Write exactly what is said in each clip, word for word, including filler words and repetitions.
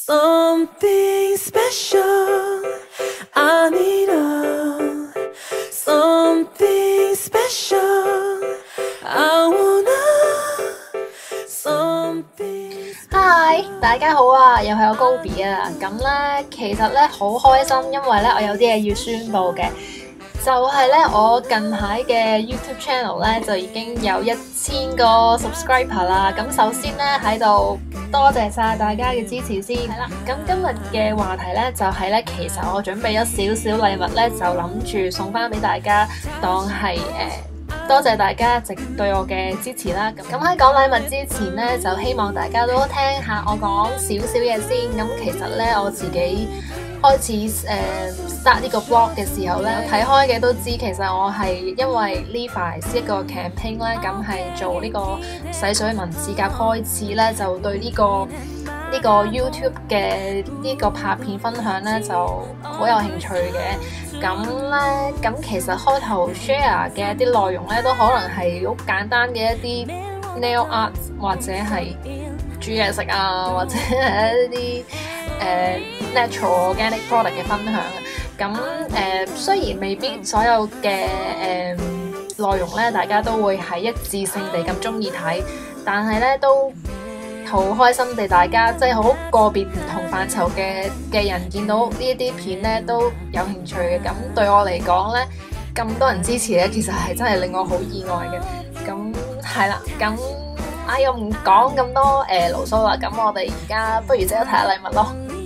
Something special, I need a something special, I wanna something. Hi， 大家好啊，又係我高 B 啊。咁咧，其實咧好開心，因為咧我有啲嘢要宣佈嘅，就係咧我近排嘅 YouTube channel 咧就已經有一千個 subscriber 啦。咁首先咧喺度多謝晒大家嘅支持先。係啦，咁今日嘅話題咧就係咧，其實我準備咗少少禮物咧，就諗住送翻俾大家，當係誒。呃多謝大家一直對我嘅支持啦。咁喺講禮物之前呢，就希望大家都聽下我講少少嘢先。咁其實呢，我自己開始誒 start 呢個 blog 嘅時候呢，睇開嘅都知，其實我係因為 Levi's 一個 campaign 咧，咁係做呢個洗水紋指甲開始呢，就對呢個呢個 YouTube 嘅呢個拍片分享呢，就好有興趣嘅。咁咧，咁其實開頭 share 嘅一啲內容咧，都可能係好簡單嘅一啲 nail art 或者係煮嘢食啊，或者係一啲誒、呃、natural organic product 嘅分享。咁誒、呃，雖然未必所有嘅誒、呃、內容咧，大家都會係一致性地咁中意睇，但係咧都好開心地，大家即係好個別唔同範疇嘅嘅人見到呢一啲片咧都有興趣嘅。咁對我嚟講咧，咁多人支持咧，其實係真係令我好意外嘅。咁係啦，咁哎呀唔講咁多誒牢騷啦。咁我哋而家不如即刻睇下禮物咯。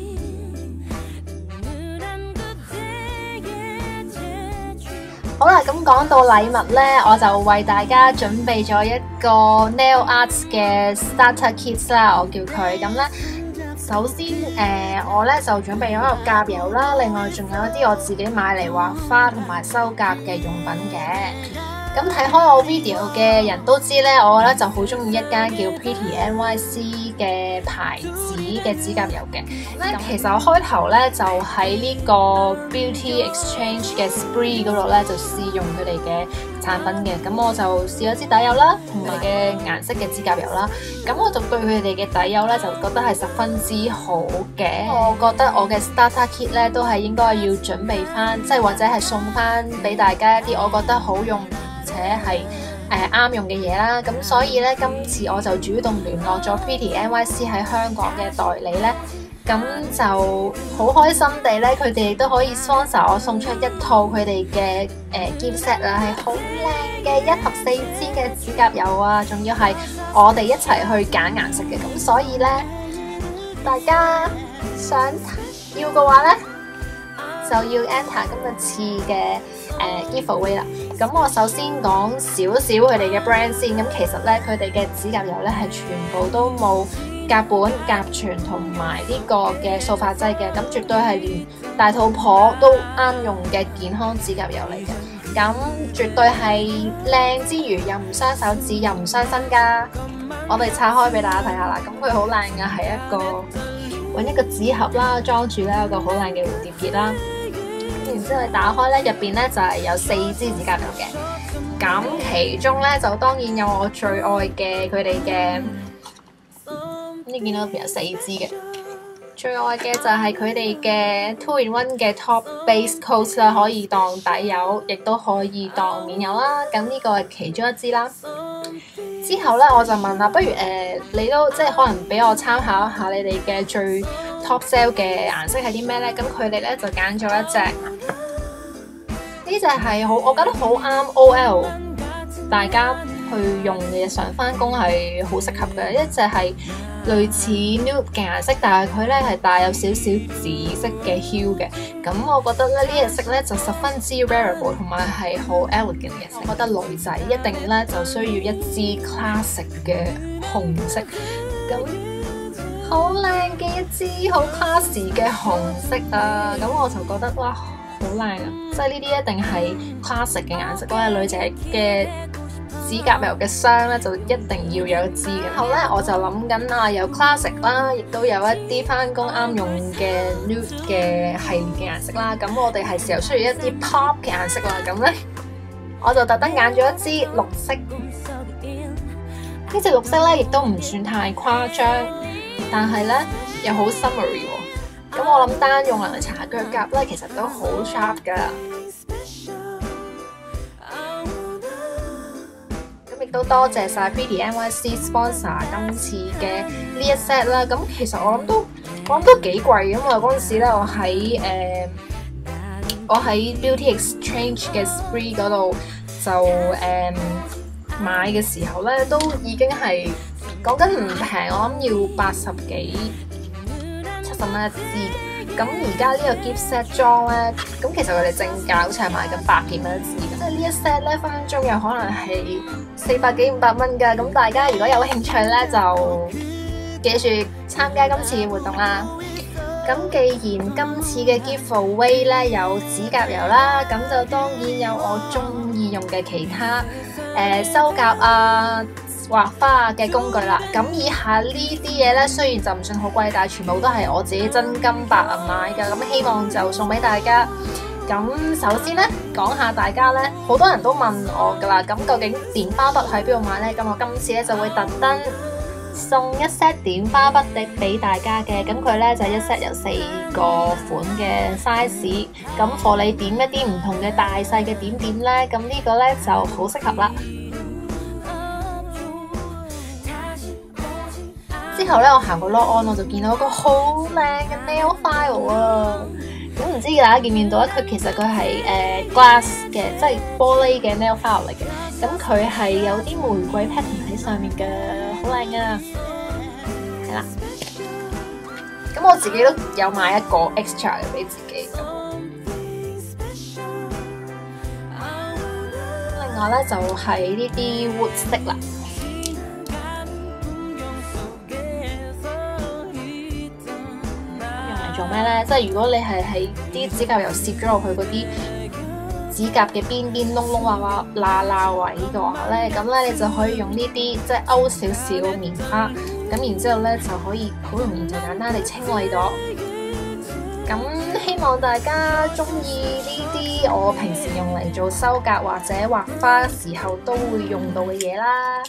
好啦，咁講到禮物咧，我就為大家準備咗一個 nail arts 嘅 starter kit 啦，我叫佢。咁咧，首先誒、呃，我咧就準備咗一個甲油啦，另外仲有一啲我自己買嚟畫花同埋修甲嘅用品嘅。咁睇開我 video 嘅人都知咧，我咧就好中意一間叫 Pretty N Y C 嘅牌子嘅指甲油嘅。咁其實我開頭咧就喺呢個 Beauty Exchange 嘅 Spree 嗰度咧就試用佢哋嘅產品嘅。咁我就試咗支底油啦，同埋嘅顏色嘅指甲油啦。咁我就對佢哋嘅底油咧就覺得係十分之好嘅。我覺得我嘅 starter kit 咧都係應該要準備翻，即係或者係送翻俾大家一啲我覺得好用而且係誒啱用嘅嘢啦。咁所以咧，今次我就主動聯絡咗 Pretty N Y C 喺香港嘅代理咧，咁就好開心地咧，佢哋亦都可以 sponsor 我送出一套佢哋嘅誒 gift set 啊，係好靚嘅一盒四支嘅指甲油啊，仲要係我哋一齊去揀顏色嘅。咁所以咧，大家想要嘅話咧，就要 enter 今次嘅誒 giveaway 啦。咁我首先講少少佢哋嘅 brand 先。咁其實咧，佢哋嘅指甲油咧係全部都冇甲苯、甲醛同埋呢個嘅塑化劑嘅。咁絕對係連大肚婆都啱用嘅健康指甲油嚟嘅。咁絕對係靚之餘又唔傷手指又唔傷身㗎。我哋拆開俾大家睇下啦。咁佢好靚嘅，係一個揾一個紙盒啦，裝住咧一個好靚嘅蝴蝶結啦。然之後你打開咧，入邊咧就係有四支指甲油嘅。咁其中咧就當然有我最愛嘅佢哋嘅，你見到入邊有四支嘅。最愛嘅就係佢哋嘅 two in one 嘅 top base coat 啦，可以當底油，亦都可以當面油啦。咁呢個係其中一支啦。之後咧我就問啦，不如誒、呃、你都即係可能俾我參考一下你哋嘅最 top sell 嘅顏色係啲咩咧？咁佢哋咧就揀咗一隻，呢隻係好，我覺得好啱 O L 大家去用嘅，日常翻工係好適合嘅。一隻係類似 nude 嘅顏色，但係佢咧係帶有少少紫色嘅 hue 嘅。咁我覺得咧呢隻色咧就十分之 wearable 同埋係好 elegant 嘅色。我覺得女仔一定咧就需要一支 classic 嘅紅色。咁好靚嘅一支好 classy 嘅紅色啊！咁我就覺得哇，好靚啊！即係呢啲一定係 classic 嘅顏色。嗰位女仔嘅指甲油嘅箱咧，就一定要有一支嘅。然後咧，我就諗緊啊，有 classic 啦，亦都有一啲翻工啱用嘅 nude 嘅系列嘅顏色啦。咁我哋係時候需要一啲 pop 嘅顏色啦。咁咧，我就特登揀咗一支綠色。呢隻綠色咧，亦都唔算太誇張。但係咧， 又好 summary 喎。咁我諗單用嚟搽腳甲咧，其實都好 sharp 噶。咁亦都多謝晒 Pretty N Y C sponsor 今次嘅呢一 set 啦。咁其實我諗都我諗都幾貴，因為嗰陣時咧我喺誒、呃、我喺 Beauty Exchange 嘅 Spree 嗰度就誒、呃、買嘅時候咧，都已經係講緊唔平，我諗要八十幾七十蚊一支。咁而家呢個 gift set 裝咧，咁其實佢哋正價好似係賣緊百幾蚊一支，即係呢一 set 咧分分鐘有可能係四百幾五百蚊㗎。咁大家如果有興趣咧，就記住參加今次嘅活動啦。咁既然今次嘅 giveaway 咧有指甲油啦，咁就當然有我中意用嘅其他誒、呃、修甲啊、畫花嘅工具啦。咁以下呢啲嘢咧，雖然就唔算好貴，但係全部都係我自己真金白銀買㗎。咁希望就送俾大家。咁首先咧，講下大家咧，好多人都問我㗎啦。咁究竟點花筆喺邊度買咧？咁我今次咧就會特登送一 set 點花筆的俾大家嘅。咁佢咧就一 set 有四個款嘅 size。咁幫你點一啲唔同嘅大細嘅點點咧，咁呢個咧就好適合啦。之後咧，我行過 log on， 我就見到一個好靚嘅 nail file 啊！咁唔知大家見唔見到咧？佢其實佢係誒 glass 嘅，即係玻璃嘅 nail file 嚟嘅。咁佢係有啲玫瑰 pattern 喺上面嘅，好靚啊！係啦，咁我自己都有買一個 extra 嘅俾自己。另外咧就係呢啲 wood stick 啦。做咩咧？即係如果你係喺啲指甲油攝咗落去嗰啲指甲嘅邊邊窿窿罅罅罅罅位嘅話咧，咁咧你就可以用呢啲即係勾少少棉花，咁然之後咧就可以好容易就簡單地清理到。咁希望大家中意呢啲我平時用嚟做修甲或者畫花時候都會用到嘅嘢啦。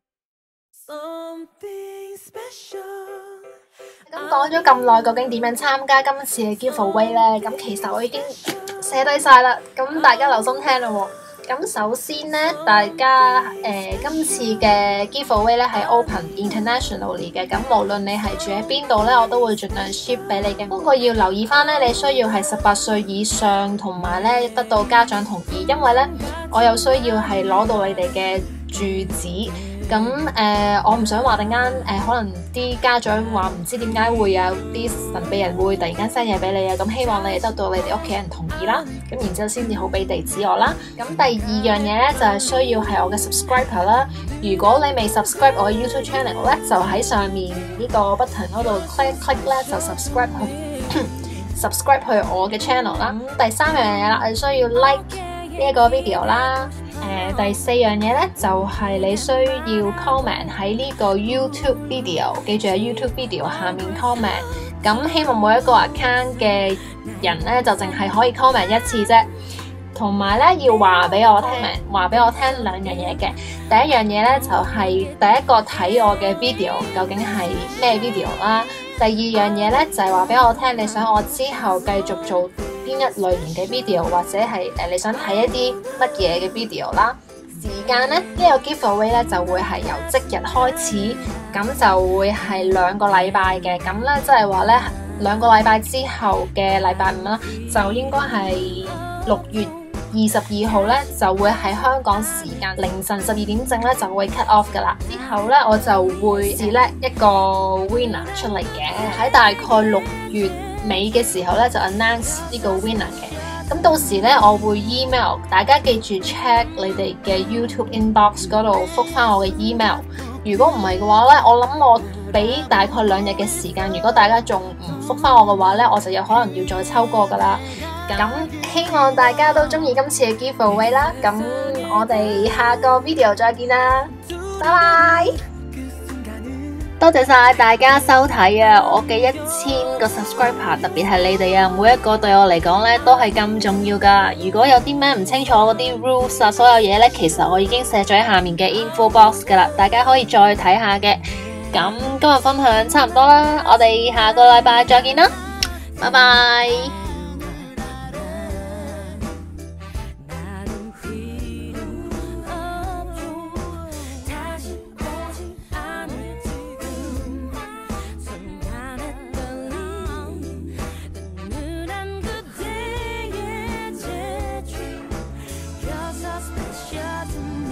咁講咗咁耐，究竟點樣參加今次嘅 giveaway 咧？咁其實我已經寫低晒啦，咁大家留心聽啦喎。咁首先咧，大家誒、呃、今次嘅 giveaway 咧係 open internationally 嘅，咁無論你係住喺邊度咧，我都會盡量 ship 俾你嘅。不過要留意翻咧，你需要係十八歲以上，同埋咧得到家長同意，因為咧我有需要係攞到你哋嘅住址。咁誒、呃，我唔想話突然間誒，可能啲家長話唔知點解會有啲神秘人會突然間 send 嘢俾你啊！咁希望你哋得到你哋屋企人同意啦，咁然之後先至好俾地址我啦。咁第二樣嘢咧就係、是、需要係我嘅 subscriber 啦。如果你未 subscribe 我嘅 YouTube channel 咧，就喺上面呢個 button 嗰度 click click 咧就 subscribe 去 subscribe 去我嘅 channel 啦。咁第三樣嘢啦，你需要 like 呢一個 video 啦。誒、呃、第四樣嘢咧就係、是、你需要 comment 喺呢個 YouTube video， 記住喺 YouTube video 下面 comment。咁希望每一個 account 嘅人咧就淨係可以 comment 一次啫，同埋咧要話俾我聽，話俾我聽兩樣嘢嘅。第一樣嘢咧就係、是、第一個睇我嘅 video 究竟係咩 video 啦。第二樣嘢咧就係話俾我聽，你想我之後繼續做邊一類型嘅 video， 或者係誒、呃、你想睇一啲乜嘢嘅 video 啦。時間咧呢、這個 giveaway 咧就會係由即日開始，咁就會係兩個禮拜嘅。咁咧即係話咧兩個禮拜之後嘅禮拜五啦，就應該係六月二十二號咧就會喺香港時間凌晨十二點正咧就會 cut off 噶啦。之後咧我就會 select 一個 winner 出嚟嘅，喺大概六月尾嘅時候咧就 announce 呢個 winner 嘅。咁到時咧我會 email 大家，記住 check 你哋嘅 YouTube inbox 嗰度覆翻我嘅 email。如果唔係嘅話咧，我諗我俾大概兩日嘅時間，如果大家仲唔覆翻我嘅話咧，我就有可能要再抽過噶啦。咁希望大家都中意今次嘅 giveaway 啦。咁我哋下個 video 再見啦，拜拜。多謝晒大家收睇啊！我嘅一千個 subscriber， 特別係你哋啊，每一個對我嚟講咧都係咁重要噶。如果有啲咩唔清楚嗰啲 rules 啊，所有嘢咧，其實我已經寫咗喺下面嘅 info box 噶啦，大家可以再睇下嘅。 咁今日分享差唔多啦，我哋下個禮拜再見啦，拜拜。 You're so special to me.